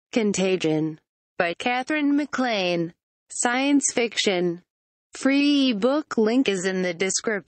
Contagion by Katherine MacLean. Science fiction. Free ebook link is in the description.